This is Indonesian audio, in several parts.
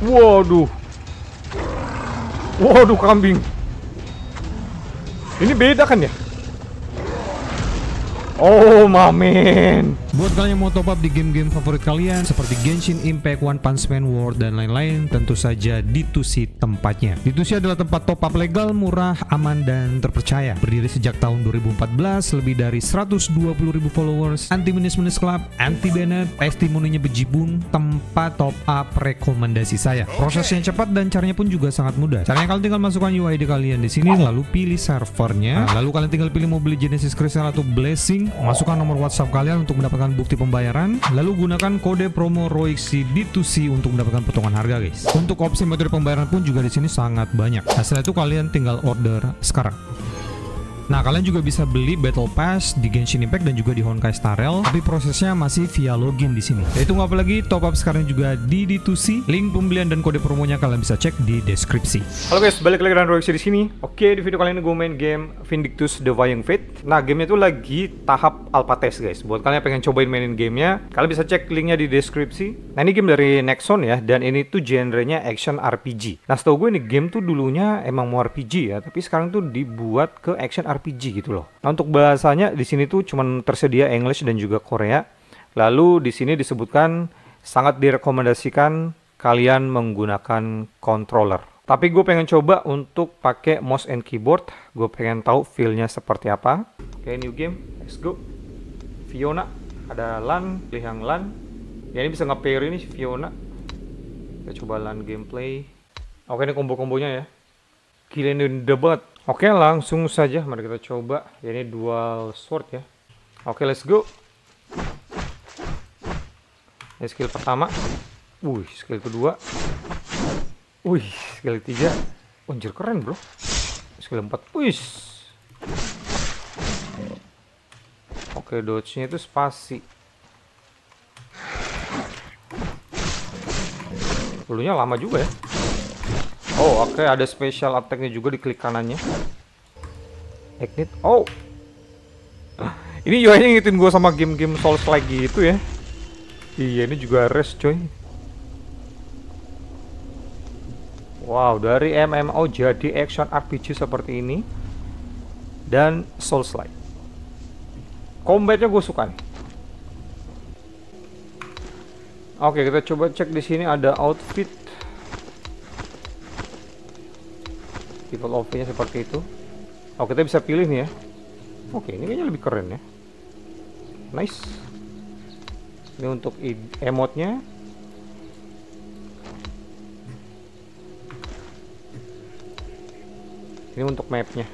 Waduh. Waduh, kambing. Ini beda kan ya? Oh, mamen. Buat kalian yang mau top up di game-game favorit kalian seperti Genshin Impact, One Punch Man World, dan lain-lain, tentu saja D2C tempatnya. D2C adalah tempat top up legal, murah, aman, dan terpercaya. Berdiri sejak tahun 2014, lebih dari 120.000 followers, anti-minus-minus club, anti-banned, testimoninya bejibun, tempat top up rekomendasi saya. Prosesnya cepat dan caranya pun juga sangat mudah. Caranya kalian tinggal masukkan UID kalian di sini, lalu pilih servernya, lalu kalian tinggal pilih mau beli Genesis Crystal atau Blessing, masukkan nomor WhatsApp kalian untuk mendapatkan bukti pembayaran, lalu gunakan kode promo ROIXI D2C untuk mendapatkan potongan harga, guys. Untuk opsi metode pembayaran pun juga di sini sangat banyak. Hasilnya itu kalian tinggal order sekarang. Nah, kalian juga bisa beli Battle Pass di Genshin Impact dan juga di Honkai Star Rail, tapi prosesnya masih via login di sini. Jadi tunggu apa lagi? Top up sekarang juga di D2C. Link pembelian dan kode promonya kalian bisa cek di deskripsi. Halo guys, balik lagi dengan ROIXI di sini. Oke, di video kali ini gue main game Vindictus: The Vying Fate. Nah, gamenya itu lagi tahap alpha test, guys. Buat kalian yang pengen cobain mainin gamenya, kalian bisa cek linknya di deskripsi. Nah, ini game dari Nexon ya, dan ini tuh genrenya action RPG. Nah, setahu gue ini game tuh dulunya emang mau RPG ya, tapi sekarang tuh dibuat ke action RPG gitu loh. Nah, untuk bahasanya di sini tuh cuman tersedia English dan juga Korea. Lalu di sini disebutkan sangat direkomendasikan kalian menggunakan controller. Tapi gue pengen coba untuk pakai mouse and keyboard. Gue pengen tahu feel-nya seperti apa. Oke, new game, let's go. Fiona, ada LAN, pilih yang LAN. Ya, ini bisa nge-pair ini Fiona. Kita coba LAN gameplay. Oke, ini combo-kombonya ya. Gila, ini debat. Oke, langsung saja mari kita coba. Ini dual sword ya. Oke, let's go. Ini skill pertama. Skill kedua. Skill ketiga. Anjir, keren bro. Skill 4. Oke, dodge-nya itu spasi. Dulunya lama juga ya. Oke, ada special attack-nya juga di klik kanannya. Ignite. Ini UI-nya ngingetin gue sama game-game Souls-like gitu ya. Iya, ini juga rest coy. Wow, dari MMO jadi action RPG seperti ini. Dan Souls-like. Combat-nya gue suka nih. Oke, kita coba cek di sini ada outfit. Default outfitnya seperti itu. Kita bisa pilih nih ya. Oke, ini kayaknya lebih keren ya. Nice. Ini untuk emote-nya. Ini untuk map-nya.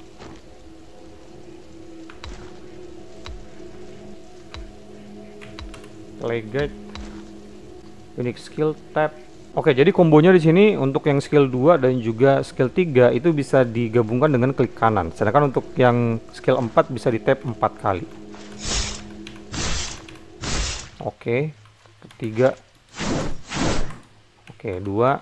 Play guide. Unique skill tab. Oke, jadi kombonya di sini untuk yang skill 2 dan juga skill 3 itu bisa digabungkan dengan klik kanan. Sedangkan untuk yang skill 4 bisa di tap 4 kali. Oke, ketiga. Oke, 2.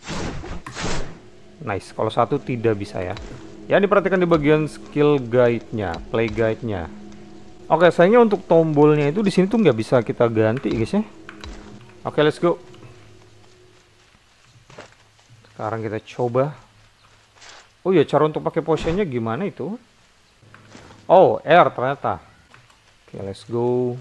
Nice. Kalau 1 tidak bisa ya. Ya, diperhatikan di bagian skill guide-nya, play guide-nya. Oke, sayangnya untuk tombolnya itu di sini tuh nggak bisa kita ganti, guys ya. Oke, let's go. Sekarang kita coba. Oh iya, cara untuk pakai potionnya gimana itu? R ternyata. Oke, let's go.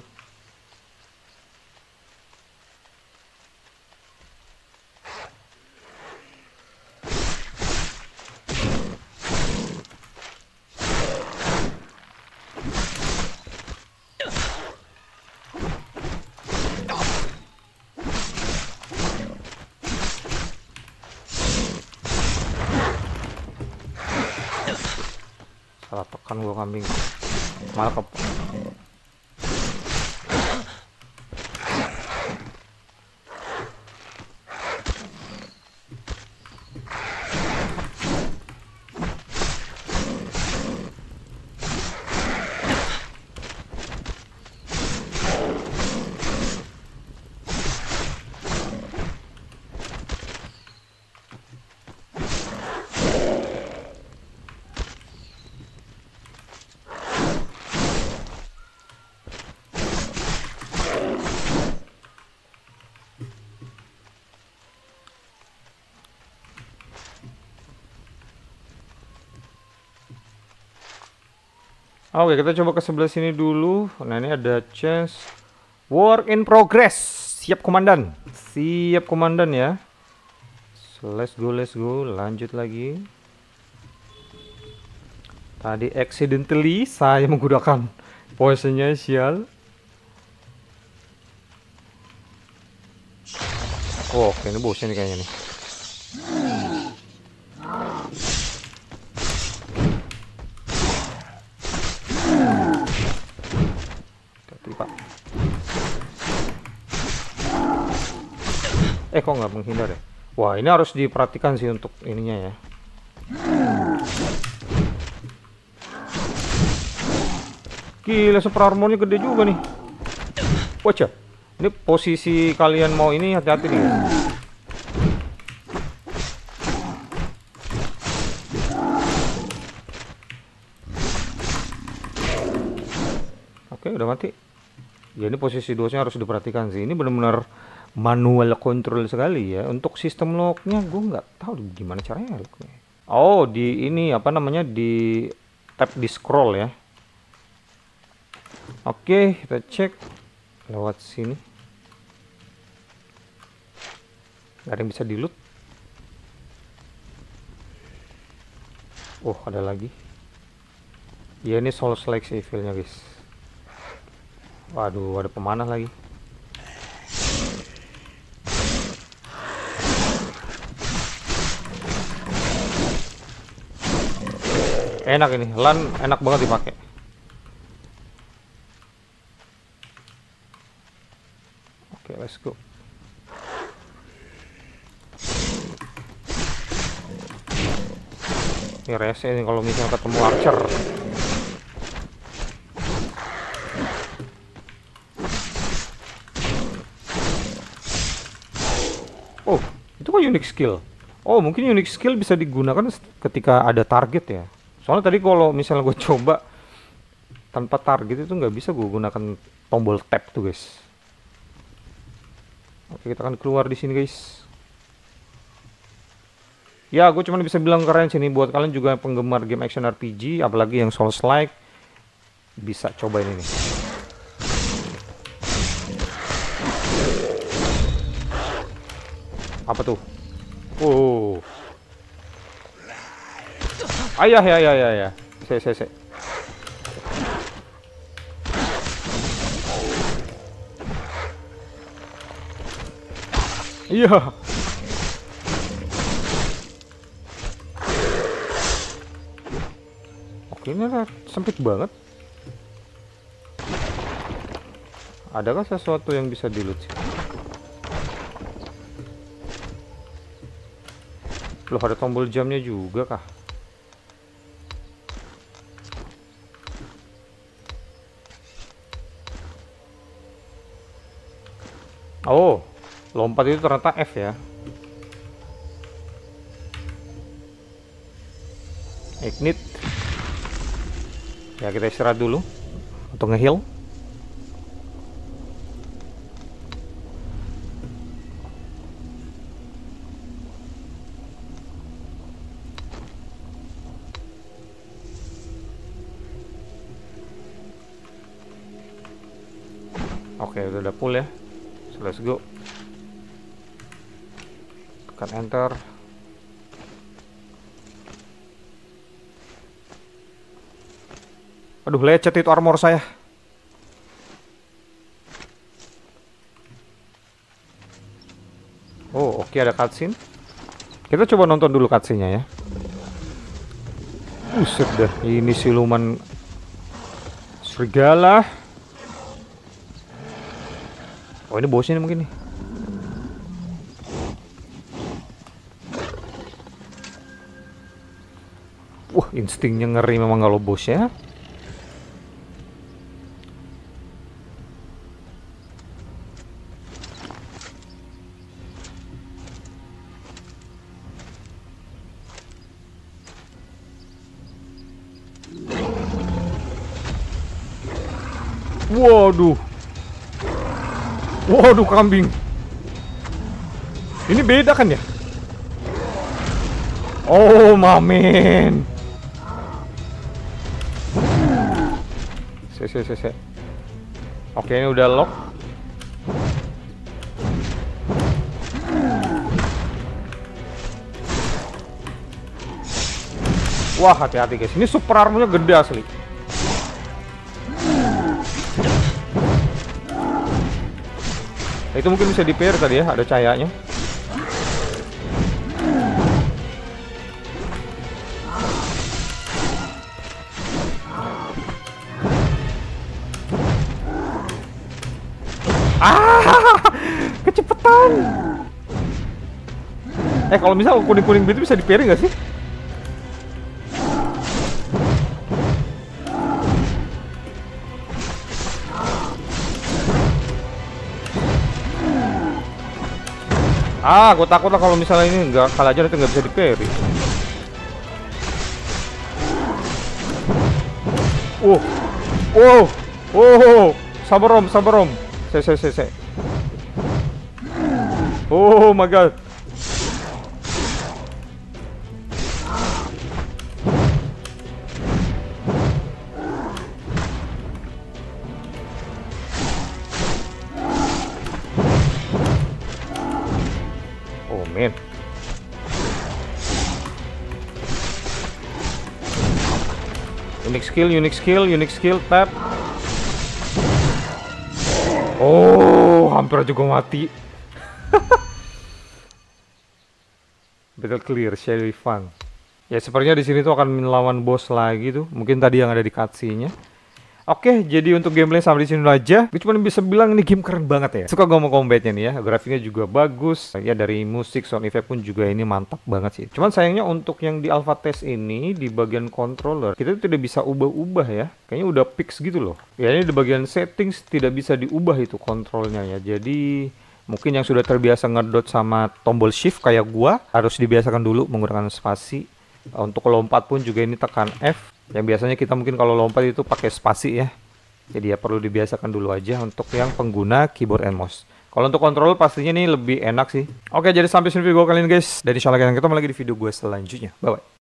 Salah tekan gua kambing. Malah ke Oke, kita coba ke sebelah sini dulu. Nah, ini ada chest. Work in progress. Siap komandan. Siap komandan ya. So, let's go. Lanjut lagi. Tadi accidentally saya menggunakan poisonnya, sial. Oh, oke, ini bosnya nih kayaknya nih. Pak. Kok nggak menghindar ya? Wah, ini harus diperhatikan sih untuk ininya ya. Gila, super armornya gede juga nih. Wacah, ini posisi kalian mau ini hati-hati nih. Oke, udah mati. Ya, ini posisi dosnya harus diperhatikan sih. Ini benar-benar manual control sekali ya. Untuk sistem locknya gue nggak tahu gimana caranya locknya. Oh, di ini apa namanya, di tap di scroll ya. Oke, kita cek lewat sini. Nggak ada yang bisa di loot. Oh, ada lagi. Ya, ini Souls like sih feelnya guys. Waduh, ada pemanah lagi. Enak ini, LAN enak banget dipakai. Oke, let's go. Ini rese nih kalau misalnya ketemu archer. Oh, itu kok unique skill? Oh, mungkin unique skill bisa digunakan ketika ada target ya. Soalnya tadi kalau misalnya gue coba tanpa target itu nggak bisa gue gunakan tombol tab tuh guys. Oke, kita akan keluar di sini guys. Ya, gue cuma bisa bilang keren sini buat kalian juga penggemar game action RPG, apalagi yang Souls like, bisa cobain ini. Apa tuh? Oh. Ayah ya. Saya. Iya. Oke, ini sempit banget. Adakah sesuatu yang bisa di-loot sih? Loh, ada tombol jamnya juga kah? Oh, lompat itu ternyata F ya. Ignite. Ya, kita istirahat dulu untuk nge-heal. Oke, udah full ya. So, let's go. Tekan enter. Aduh, lecet itu armor saya. Oh, oke, ada cutscene. Kita coba nonton dulu cutscene-nya ya. Buset dah, ini siluman serigala. Oh, ini bosnya nih mungkin nih. Wah, instingnya ngeri memang kalau bosnya. Waduh. Waduh, kambing. Ini beda kan ya? Oh, mamen. Oke, ini udah lock. Wah, hati-hati guys. Ini super armornya gede asli. Itu mungkin bisa di-pair tadi ya, ada cahayanya. Kecepetan. Kalau misal kuning-kuning itu bisa di-pair nggak sih? Gue takut lah kalau misalnya ini nggak kalah aja nanti nggak bisa di-parry. Sabar Om. Saya. Oh my god. Man. Unique skill, tap. Oh, hampir juga mati. Battle clear, Sherry Fun. Ya, sepertinya di sini tuh akan melawan bos lagi tuh. Mungkin tadi yang ada di cutscene-nya. Oke, jadi untuk gameplay sampai di sini dulu aja. Gue cuma bisa bilang ini game keren banget ya. Suka ngomong combatnya nih ya, grafiknya juga bagus. Ya dari musik, sound effect pun juga ini mantap banget sih. Cuman sayangnya untuk yang di alpha test ini di bagian controller kita tuh tidak bisa ubah-ubah ya. Kayaknya udah fix gitu loh. Ya ini di bagian settings tidak bisa diubah itu kontrolnya ya. Jadi mungkin yang sudah terbiasa ngedot sama tombol shift kayak gua harus dibiasakan dulu menggunakan spasi. Untuk lompat pun juga ini tekan F. Yang biasanya kita mungkin kalau lompat itu pakai spasi ya. Jadi ya perlu dibiasakan dulu aja untuk yang pengguna keyboard and mouse. Kalau untuk kontrol pastinya ini lebih enak sih. Oke, jadi sampai sini video gue kali ini guys. Dan insya Allah kita ketemu lagi di video gue selanjutnya. Bye bye.